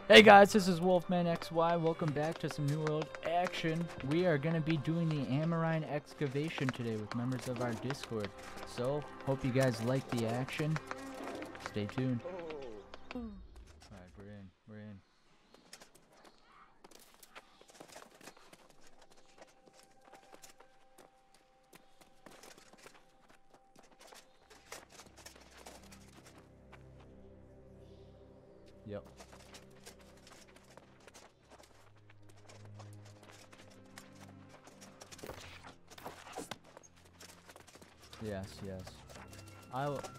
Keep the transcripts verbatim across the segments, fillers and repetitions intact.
Hey guys, this is Wolfman X Y. Welcome back to some New World action. We are going to be doing the Amrine Excavation today with members of our Discord. So, hope you guys like the action. Stay tuned. Alright, we're in. We're in. Yep. Yes, yes. I will.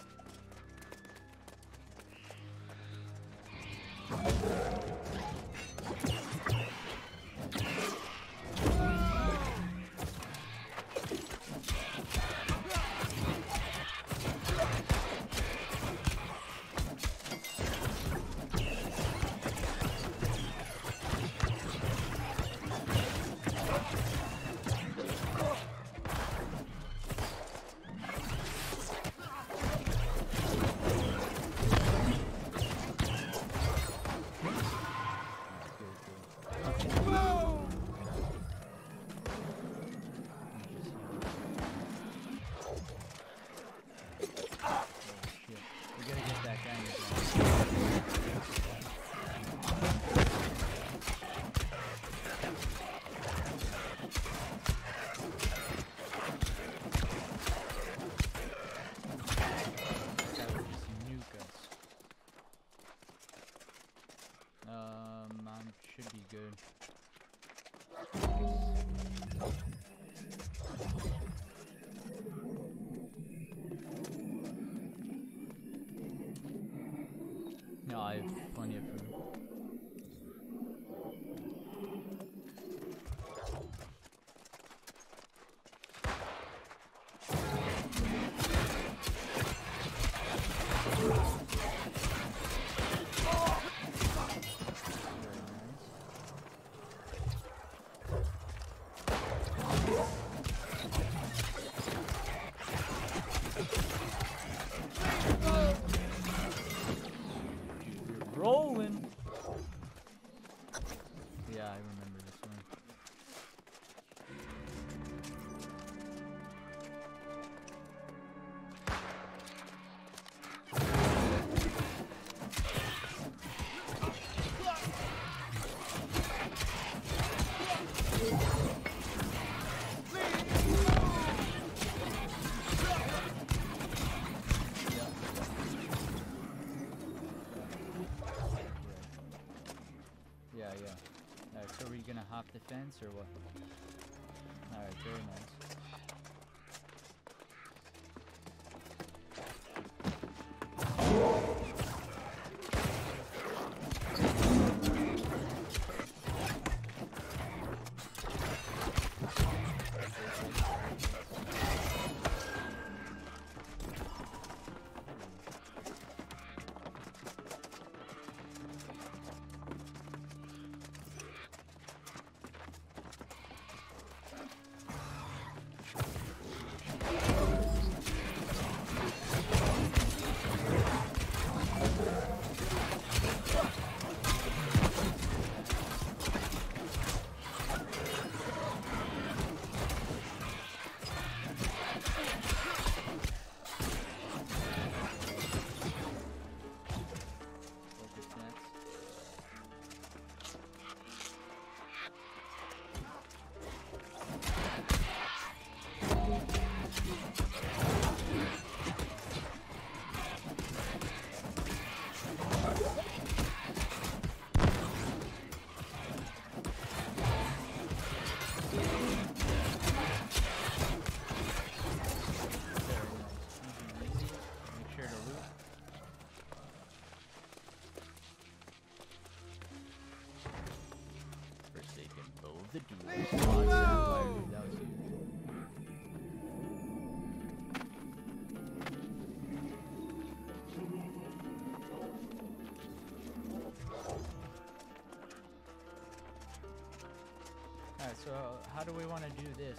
Should be good. No, I have plenty of food. Rolling. Yeah, I remember this one. Yeah, yeah. Alright, so are you gonna hop the fence or what? Alright, very nice. The dude. Oh, that was huge. Alright, so how do we want to do this?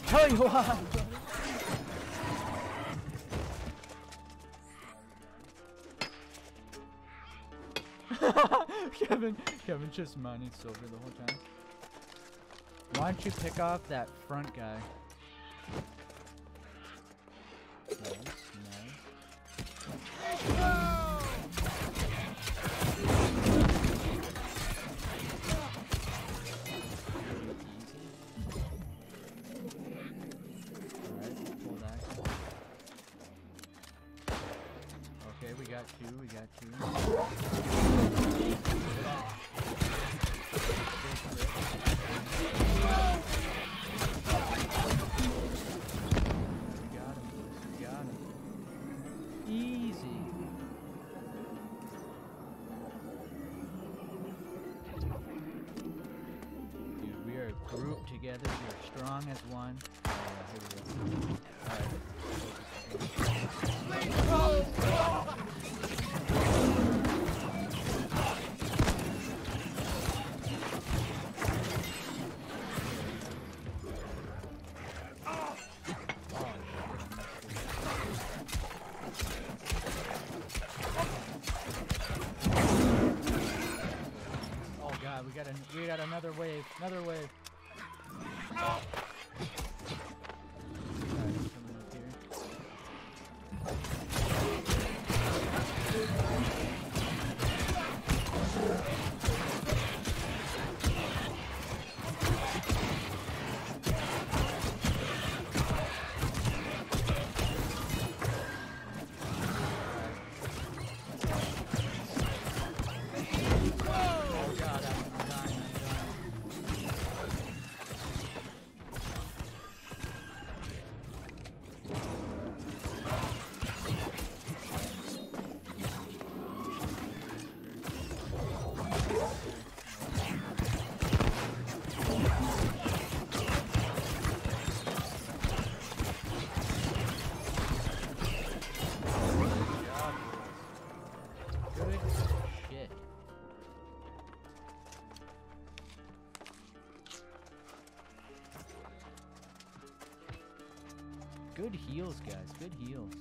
Tell you why. Kevin, Kevin just mining silver the whole time. Why don't you pick off that front guy? Nice, nice. Alright, pull that. Okay, we got two, we got two. Group together, you're strong as one. Oh, yeah, here we go. Oh god, we got a we got another wave, another wave. Alright, coming up here. Oh god, I'm dying, I'm dying. Good heals, guys. Good heals.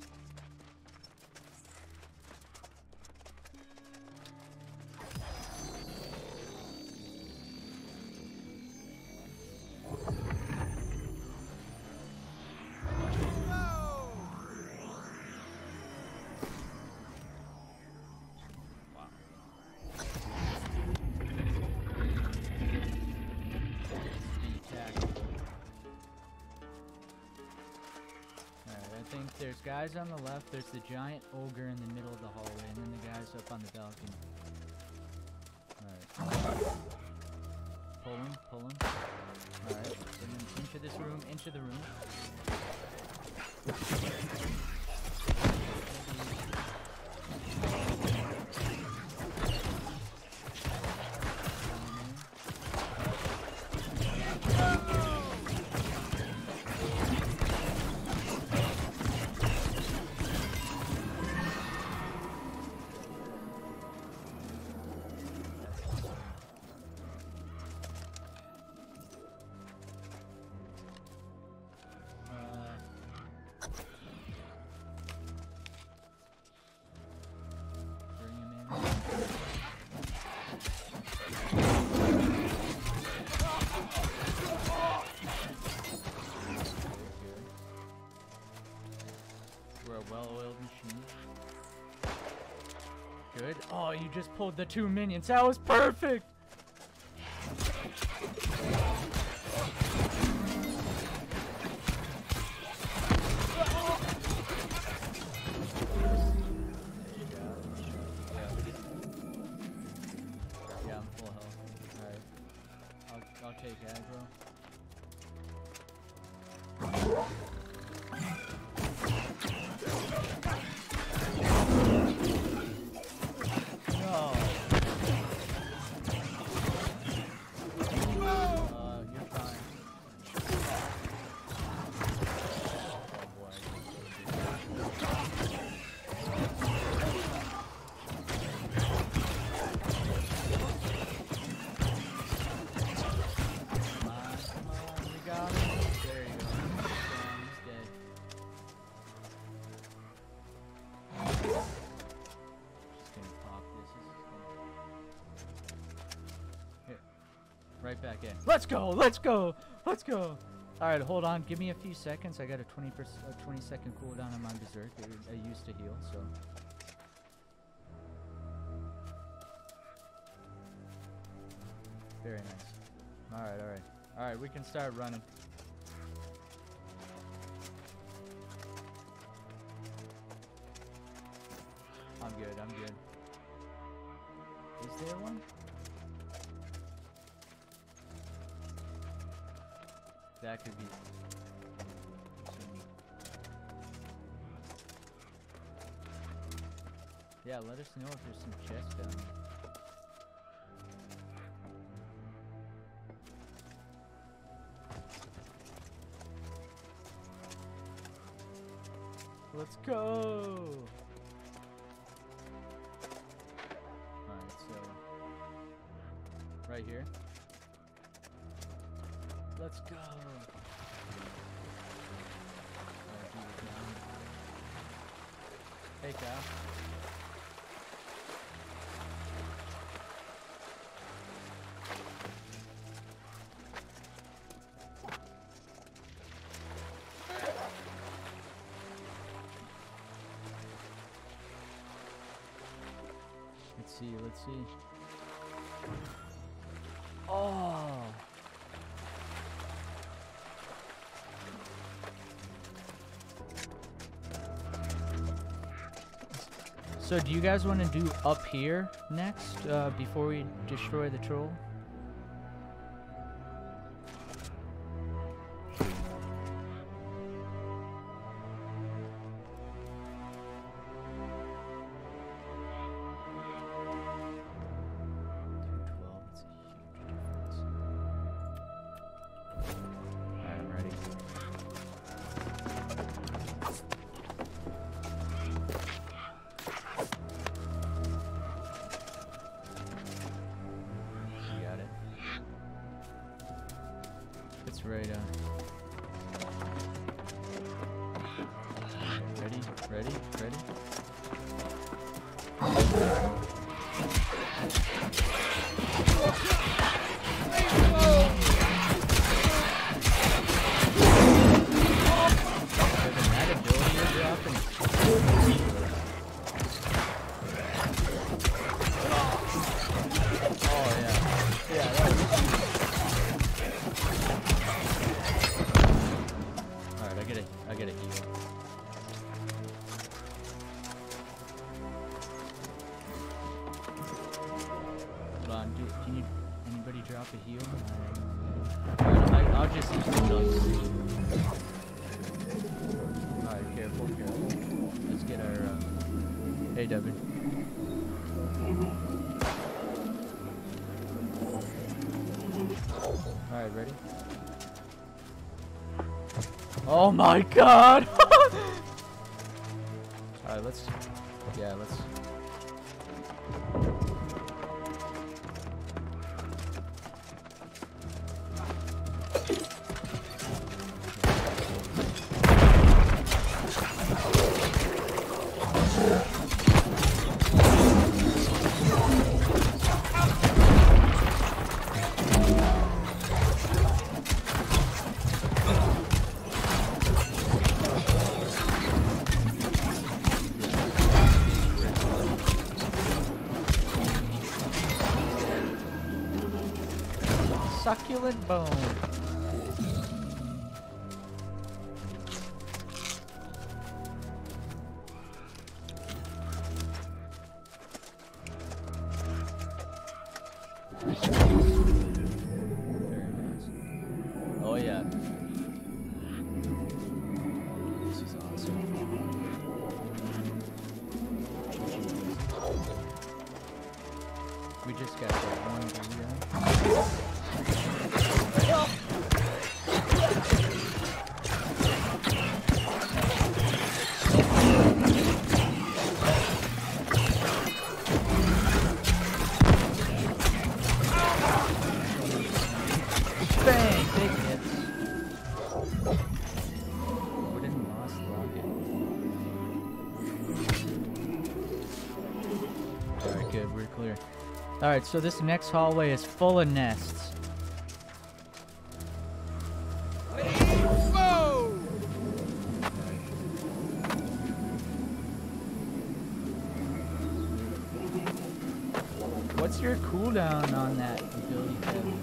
There's guys on the left, there's the giant ogre in the middle of the hallway, and then the guys up on the balcony. Alright. Pull him, pull him. Alright, bring him into this room, into the room. Well-oiled machine. Good. Oh, you just pulled the two minions. That was perfect. Yeah, I'm full health. All right. I'll I'll take aggro. back in. Let's go! Let's go! Let's go! Alright, hold on. Give me a few seconds. I got a twenty percent, a twenty second cooldown on my berserk. I, I used to heal, so. Very nice. Alright, alright. Alright, we can start running. I'm good, I'm good. Is there one? That could be. Yeah, let us know if there's some chests down there. Let's go! Alright, so right here. Let's go! Hey, Kyle. Let's see, let's see. Oh! So do you guys want to do up here next, uh, before we destroy the troll? It's right uh ready, ready, ready. That ability you're dropping. Oh yeah. Yeah, that was Alright, I get it. I get a heal. Hold on, do, can you anybody drop a heal? Alright, I, I'll just use the nuts. Alright, careful, careful. Let's get our uh... Hey Devin. Alright, ready? Oh my god! Alright, let's... Yeah, let's... Succulent bone. Oh yeah. This is awesome. We just got that one video. Bang! Big hits. Wooden moss rocket. Alright, good. We're clear. Alright, so this next hallway is full of nests. What's your cooldown on that ability, Kevin?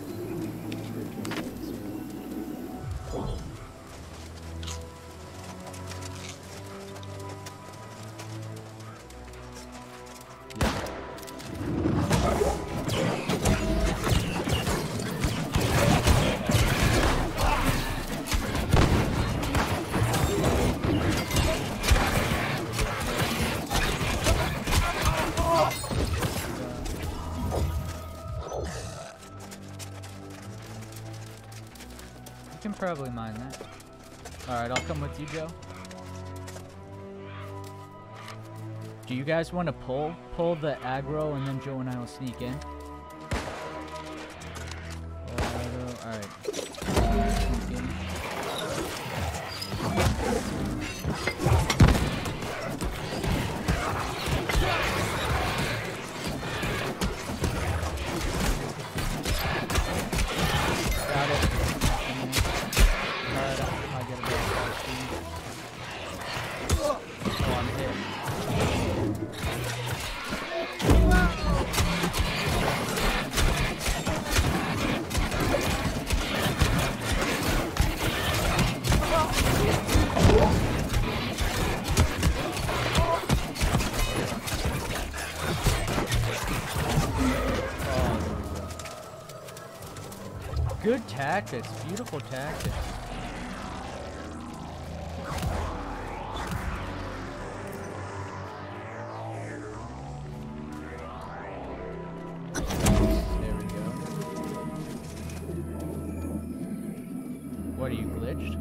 Can probably mine that. Alright, I'll come with you, Joe. Do you guys want to pull? Pull the aggro and then Joe and I will sneak in. Alright. Sneak in. Got it. Good tactics, beautiful tactics. There we go. What, are you glitched?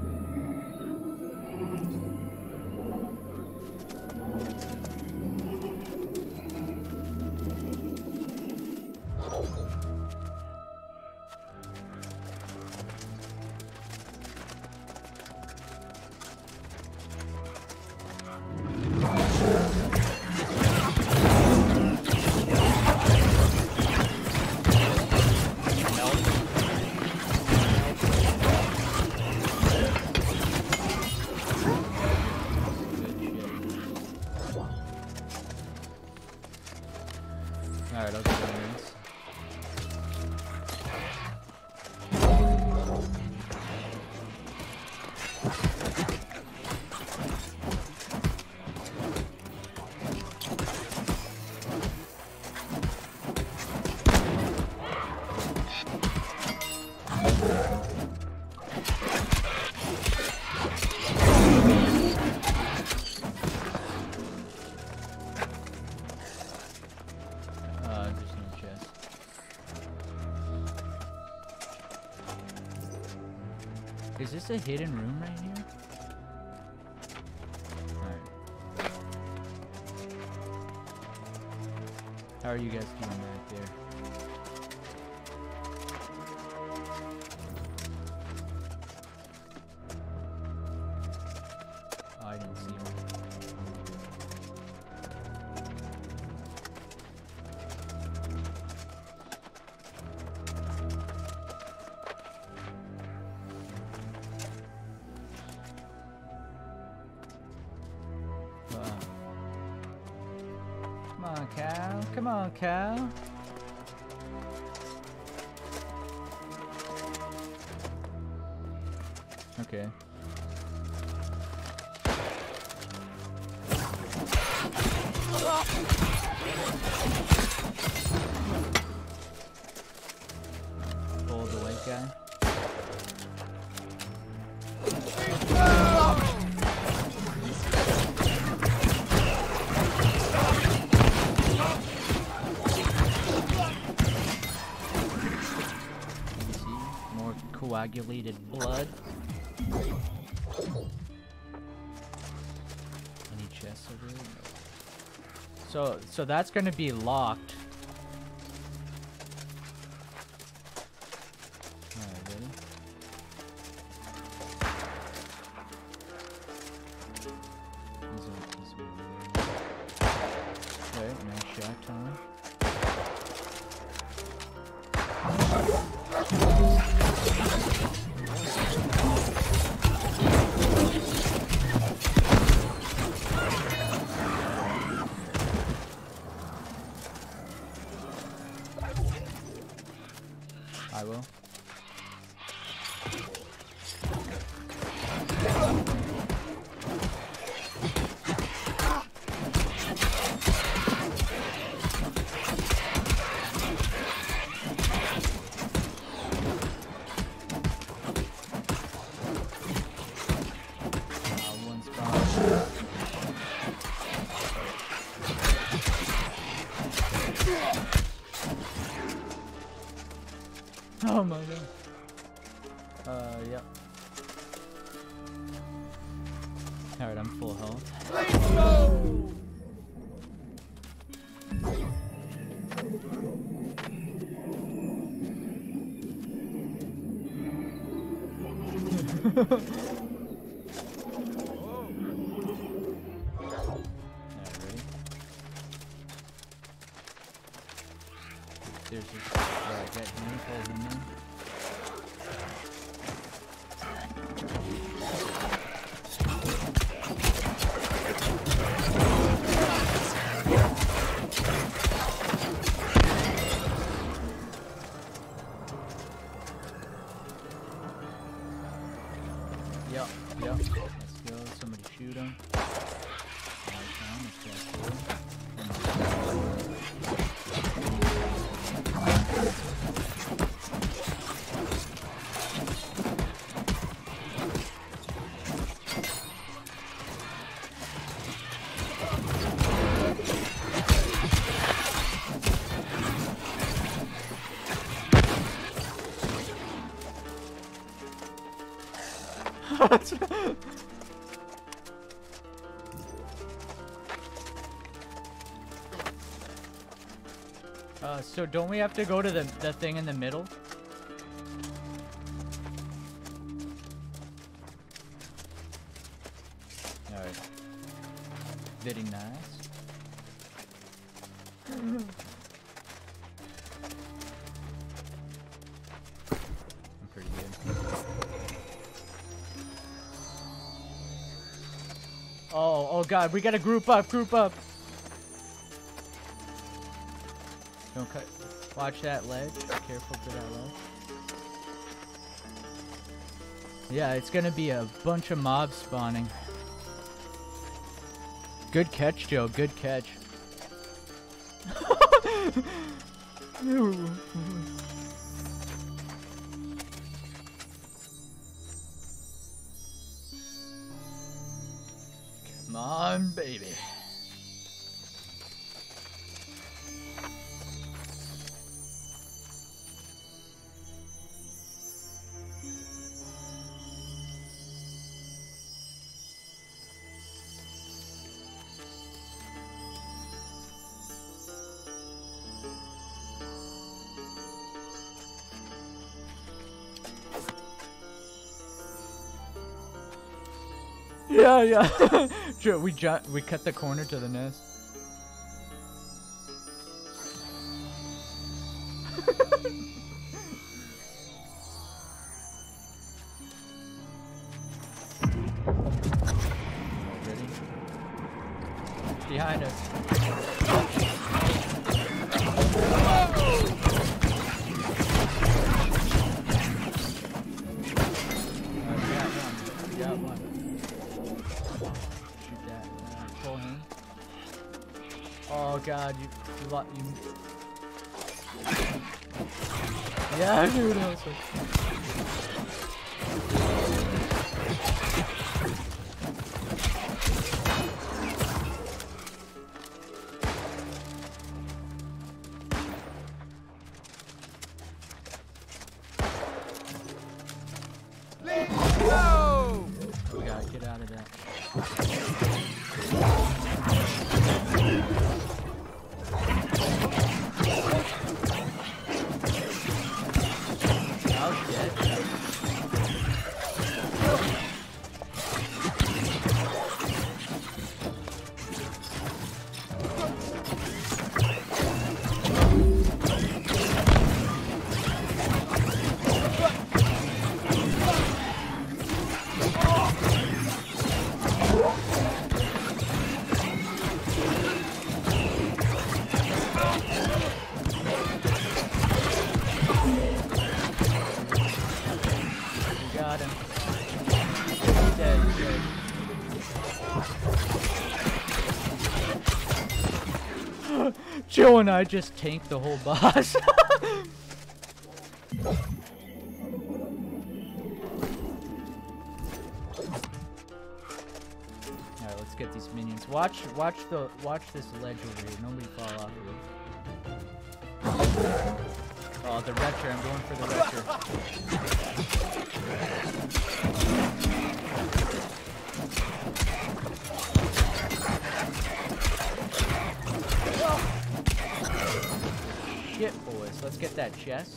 Alright, I'll go down this. Is this a hidden room right here? Alright. How are you guys doing back there? Oh, I didn't see him. Come on, cow. Come on, cow. Okay. Pull the white guy. Coagulated blood. Any chests over there? No. So, so that's gonna be locked. Alright, ready? These are, these are okay, nice shot, Tom. Uh, yep. Alright, I'm full health. Let's go! There's this, uh, get handfuls in there. Yep, yep. Let's go. Somebody shoot him. Nice one. That's cool. Uh, so don't we have to go to the, the thing in the middle? Alright. Very nice. I'm pretty good. Oh, oh god, we gotta group up, group up! Don't cut. Watch that ledge. Careful for that ledge. Yeah, it's gonna be a bunch of mobs spawning. Good catch, Joe. Good catch. Come on, baby. Yeah, yeah. Joe, we ju we cut the corner to the nest. Ready? Behind us. Oh god, you, you lot you. Yeah, dude, also. Let's go! We gotta get out of that. Got him. Dead, dead. Joe and I just tanked the whole boss. Alright, let's get these minions. Watch watch the watch this ledge over here. Nobody fall off of it. Oh, the retcher. I'm going for the retcher. Shit, boys. Let's get that chest.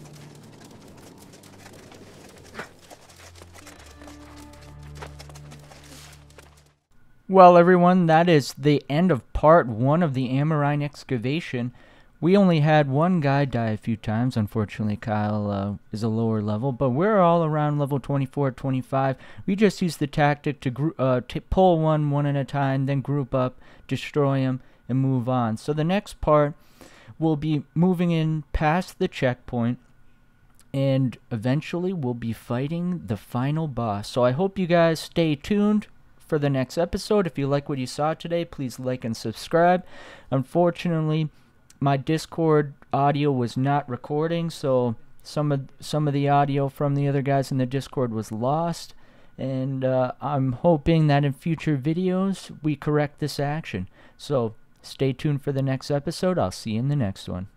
Well, everyone, that is the end of part one of the Amrine excavation. We only had one guy die a few times. Unfortunately, Kyle uh, is a lower level, but we're all around level twenty-four, twenty-five. We just used the tactic to gr uh, t pull one one at a time, then group up, destroy them, and move on. So the next part, we'll be moving in past the checkpoint, and eventually we'll be fighting the final boss. So I hope you guys stay tuned for the next episode. If you like what you saw today, please like and subscribe. Unfortunately, my Discord audio was not recording, so some of some of the audio from the other guys in the Discord was lost, and uh, I'm hoping that in future videos we correct this action. So stay tuned for the next episode. I'll see you in the next one.